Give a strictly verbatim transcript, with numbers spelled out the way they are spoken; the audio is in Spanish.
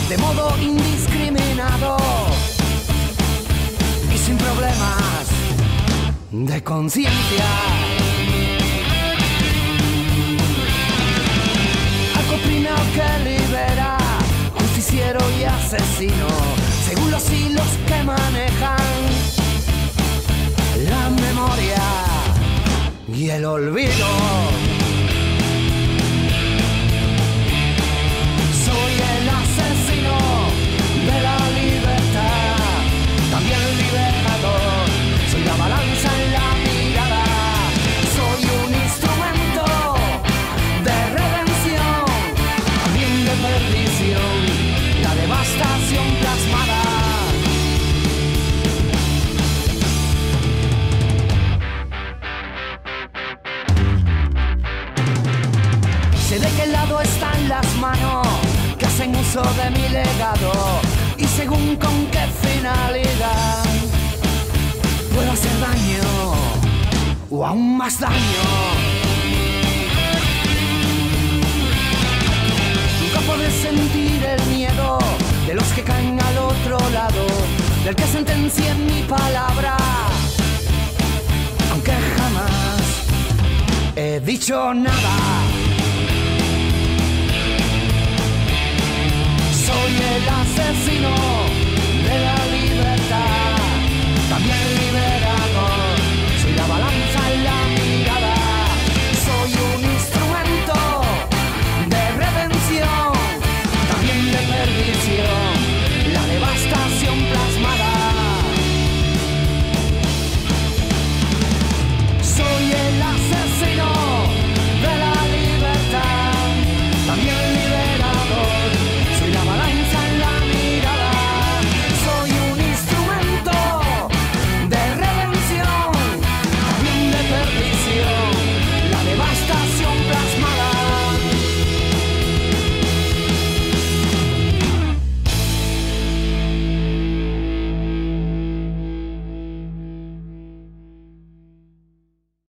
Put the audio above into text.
de modo indiscriminado y sin problemas de conciencia. Acompinado que libera, justiciero y asesino, según los hilos que manejan la memoria y el olvido. Soy el asesino de la libertad, también el liberador. Soy la balanza en la mirada, soy un instrumento de redención, también de perdición, la devastación plasmada. Sé de qué lado están las manos que hacen uso de mi legado y según con qué finalidad puedo hacer daño o aún más daño. Nunca podré sentir el miedo de los que caen al otro lado, del que sentencia mi palabra, aunque jamás he dicho nada.